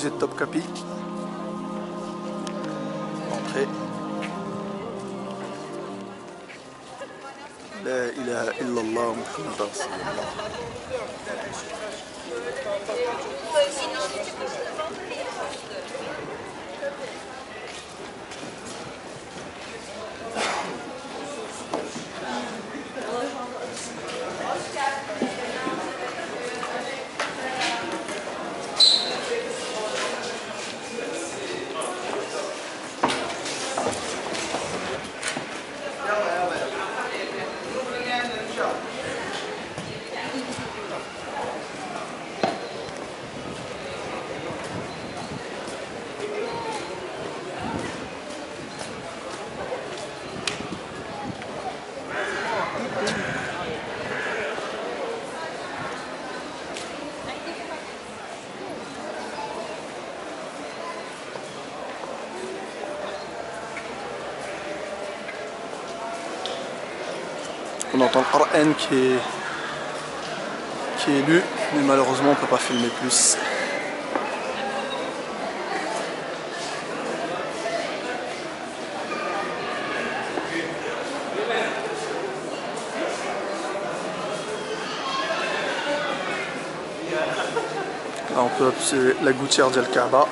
musée de Topkapi. Entrée. La ilaha illallah Muhammad Rasulullah. On entend le Coran qui est lu, mais malheureusement on ne peut pas filmer plus. Là on peut observer la gouttière d'Al Kaaba.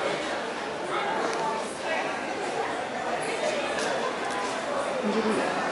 Alhamdulillah.